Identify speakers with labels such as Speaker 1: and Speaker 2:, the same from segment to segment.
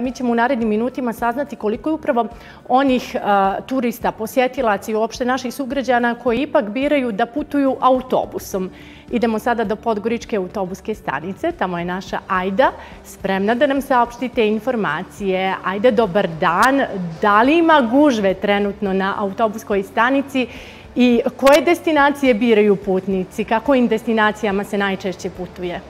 Speaker 1: mi ćemo u narednim minutima saznati koliko je upravo onih turista, posjetilaca i uopšte naših sugrađana koji ipak biraju da putuju autobusom. Idemo sada do Podgoričke autobuske stanice. Tamo je naša Ajda spremna da nam saopšti te informacije. Ajde, dobar dan. Da li ima gužve trenutno na autobuskoj stanici i koje destinacije biraju putnici? Kakvim destinacijama se najčešće putuje?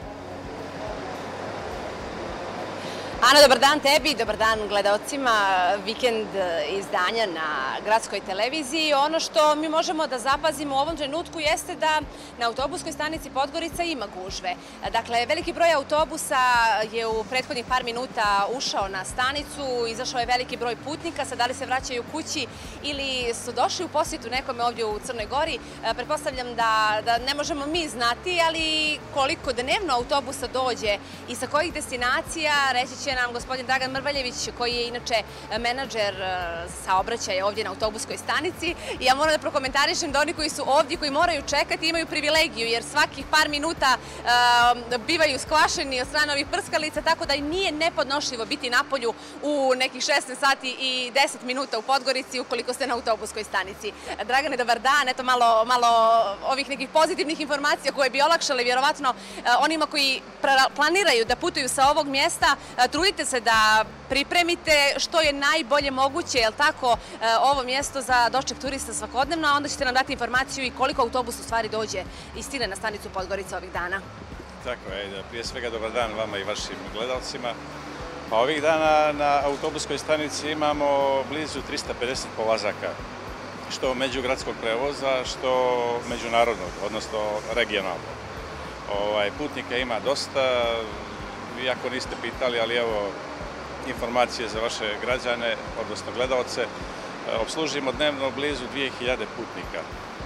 Speaker 2: Ana, dobar dan tebi, dobar dan gledaocima vikend izdanja na gradskoj televiziji. Ono što mi možemo da zapazimo u ovom trenutku jeste da na autobuskoj stanici Podgorica ima gužve. Dakle, veliki broj autobusa je u prethodnih par minuta ušao na stanicu, izašao je veliki broj putnika, sad da li se vraćaju kući ili su došli u posjetu nekome ovdje u Crnoj Gori. Pretpostavljam da ne možemo mi znati, ali koliko dnevno autobusa dođe i sa kojih destinacija, reći će nam gospodin Dragan Mrvaljević, koji je inače menadžer saobraćaja ovdje na autobuskoj stanici. I ja moram da prokomentarišem da oni koji su ovdje, koji moraju čekati, imaju privilegiju, jer svakih par minuta bivaju skvašeni od strane ovih prskalica, tako da nije nepodnošljivo biti na polju u nekih 16 sati i 10 minuta u Podgorici ukoliko ste na autobuskoj stanici. Dragane, dobar dan. Eto malo ovih nekih pozitivnih informacija koje bi olakšale vjerovatno onima koji planiraju da putuju sa ovog mjesta. Trudite se da pripremite što je najbolje moguće, je li tako, ovo mjesto za doček turista svakodnevno, a onda ćete nam dati informaciju i koliko autobus u stvari dođe i stigne na stanicu Podgorica ovih dana.
Speaker 3: Tako je, prije svega dobar dan vama i vašim gledalcima. Pa ovih dana na autobuskoj stanici imamo blizu 350 polazaka, što međugradskog prevoza, što međunarodnog, odnosno regionalnog. Putnika ima dosta. Iako niste pitali, ali evo informacije za vaše građane, odnosno gledalce. Obslužimo dnevno blizu 2000 putnika.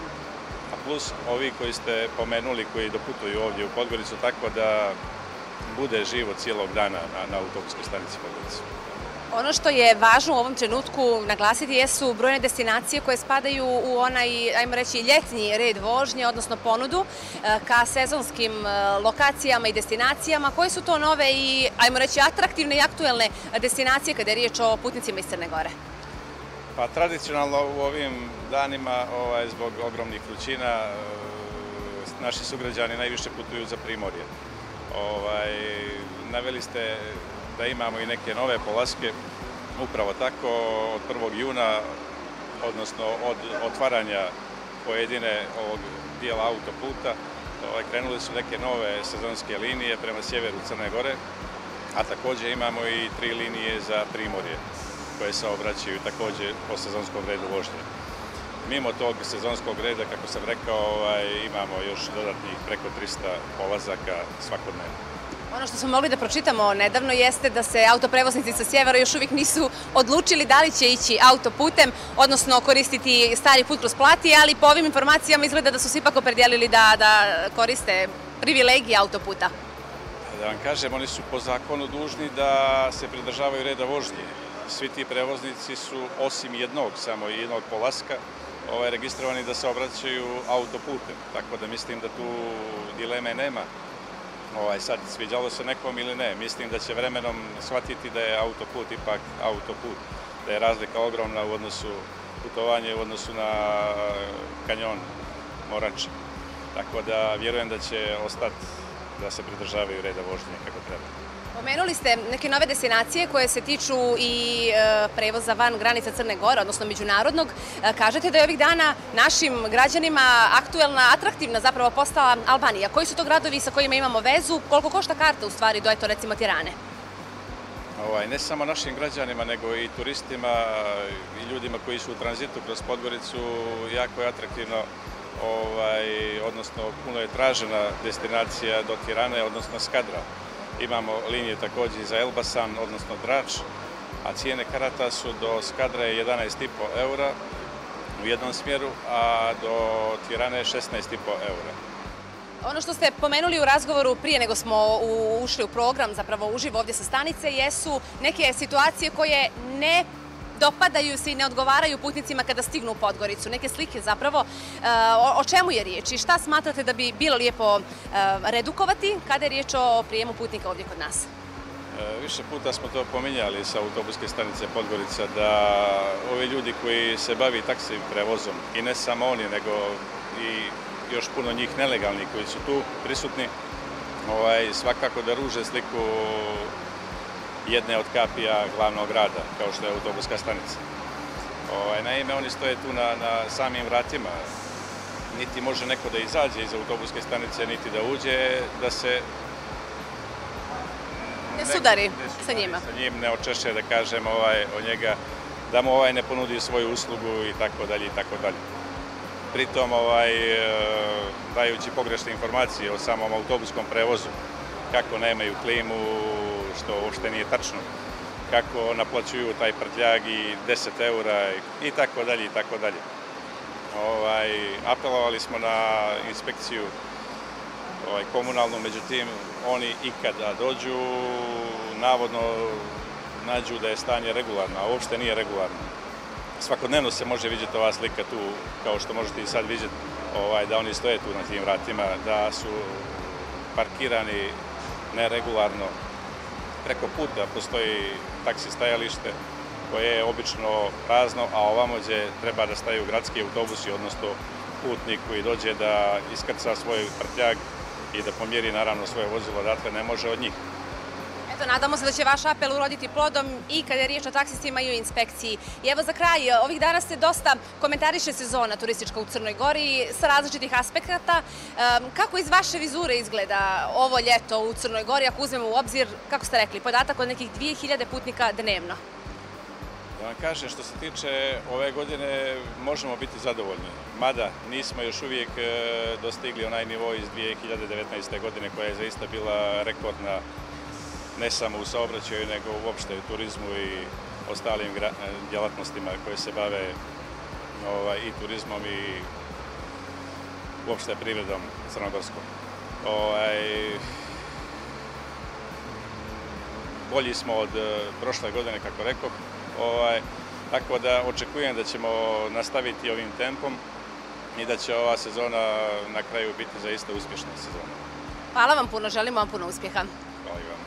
Speaker 3: A plus ovi koji ste pomenuli, koji doputuju ovdje u Podgoricu, tako da bude živo cijelog dana na autobuskoj stanici Podgorica.
Speaker 2: Ono što je važno u ovom trenutku naglasiti jesu brojne destinacije koje spadaju u onaj, ajmo reći, ljetni red vožnje, odnosno ponudu ka sezonskim lokacijama i destinacijama. Koje su to nove i, ajmo reći, atraktivne i aktuelne destinacije kada je riječ o putnicima iz Crne Gore?
Speaker 3: Pa tradicionalno u ovim danima, zbog ogromnih vrućina, naši sugrađani najviše putuju za Primorje. Naveli ste da imamo i neke nove polaske, upravo tako od 1. juna, odnosno od otvaranja pojedine ovog dijela autoputa, krenule su neke nove sezonske linije prema sjeveru Crne Gore, a također imamo i 3 linije za Primorje, koje se obraćaju također po sezonskom redu vožnje. Mimo tog sezonskog reda, kako sam rekao, imamo još dodatnih preko 300 polazaka svakodnevno.
Speaker 2: Ono što smo mogli da pročitamo nedavno jeste da se autoprevoznici sa sjevera još uvijek nisu odlučili da li će ići autoputem, odnosno koristiti stari put kroz Plati, ali po ovim informacijama izgleda da su se ipak opredijelili da koriste privilegije autoputa.
Speaker 3: Da vam kažem, oni su po zakonu dužni da se pridržavaju reda vožnje. Svi ti prevoznici su, osim samo jednog polaska, registrovani da se obraćaju autoputem, tako da mislim da tu dileme nema. Sad, sviđalo se nekom ili ne, mislim da će vremenom shvatiti da je autoput ipak autoput, da je razlika ogromna u odnosu putovanje, u odnosu na kanjon Morače. Tako da vjerujem da će ostati da se pridržavaju reda vožnje kako treba.
Speaker 2: Pomenuli ste neke nove destinacije koje se tiču i prevoza van granica Crne Gore, odnosno međunarodnog. Kažete da je ovih dana našim građanima aktuelna, atraktivna zapravo postala Albanija. Koji su to gradovi sa kojima imamo vezu? Koliko košta karta u stvari do, eto, recimo Tirane?
Speaker 3: Ne samo našim građanima, nego i turistima i ljudima koji su u tranzitu kroz Podgoricu. Jako je atraktivno, odnosno puno je tražena destinacija do Tirane, odnosno Skadra. Imamo linije također za Elbasan, odnosno Drač, a cijene karata su do Skadra 11,5 eura u jednom smjeru, a do Tirane 16,5 eura.
Speaker 2: Ono što ste pomenuli u razgovoru prije nego smo ušli u program, zapravo uživo ovdje sa stanice, jesu neke situacije koje ne dopadaju se i ne odgovaraju putnicima kada stignu u Podgoricu. Neke slike zapravo. O čemu je riječ i šta smatrate da bi bilo lijepo redukovati kada je riječ o prijemu putnika ovdje kod nas?
Speaker 3: Više puta smo to pominjali sa autobuske stanice Podgorica, da ovi ljudi koji se bavi taksi prevozom, i ne samo oni, nego i još puno njih nelegalnih koji su tu prisutni, svakako da ruže sliku jedne od kapija glavnog grada, kao što je autobuska stanica. Naime, oni stoje tu na samim vratima. Niti može neko da izađe iz autobuske stanice, niti da uđe, da se
Speaker 2: ne sudari sa njima.
Speaker 3: Sa njim ne očeše, da kažem, o njega, da mu ne ponudi svoju uslugu i tako dalje i tako dalje. Pritom, dajući pogrešne informacije o samom autobuskom prevozu, kako nemaju klimu, što uopšte nije tačno, kako naplaćuju taj prtljag i 10 eura i tako dalje i tako dalje. Apelovali smo na inspekciju komunalnu, međutim, oni i kada dođu, navodno nađu da je stanje regularno, a uopšte nije regularno. Svakodnevno se može vidjeti ova slika tu, kao što možete i sad vidjeti, da oni stoje tu na tim vratima, da su parkirani neregularno. Preko puta postoji taksi stajalište koje je obično prazno, a ovamo gdje treba da staju gradski autobusi, odnosno putnik koji dođe da iskrca svoj prtljag i da pomjeri naravno svoje vozilo, odatle ne može od njih.
Speaker 2: Eto, nadamo se da će vaš apel uroditi plodom i kada je riječ o taksistima i o inspekciji. I evo za kraj, ovih dana se dosta komentariše sezona turistička u Crnoj Gori sa različitih aspekata. Kako iz vaše vizure izgleda ovo ljeto u Crnoj Gori, ako uzmemo u obzir, kako ste rekli, podatak od nekih 2000 putnika dnevno?
Speaker 3: Da vam kažem, što se tiče ove godine, možemo biti zadovoljni. Mada nismo još uvijek dostigli onaj nivo iz 2019. godine koja je zaista bila rekordna, ne samo u saobraćaju, nego uopšte u turizmu i ostalim djelatnostima koje se bave i turizmom i uopšte privredom crnogorskom. Bolji smo od prošle godine, kako rekoh, tako da očekujem da ćemo nastaviti ovim tempom i da će ova sezona na kraju biti zaista uspješna sezona.
Speaker 2: Hvala vam puno, želimo vam puno uspjeha.
Speaker 3: Hvala i vam.